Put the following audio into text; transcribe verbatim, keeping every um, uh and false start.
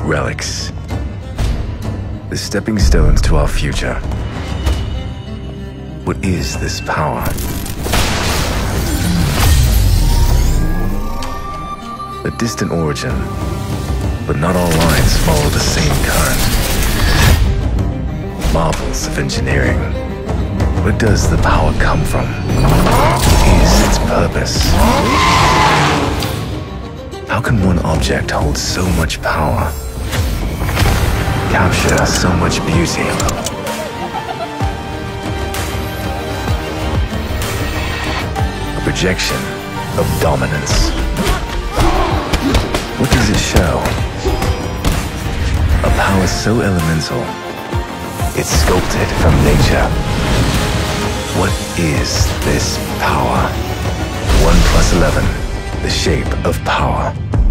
relics. The stepping stones to our future. What is this power? A distant origin, but not all lines follow the same current. Marvels of engineering. Where does the power come from? What is its purpose? How can one object hold so much power? Capture so much beauty? A projection of dominance. What does it show? A power so elemental, it's sculpted from nature. What is this power? OnePlus eleven, the shape of power.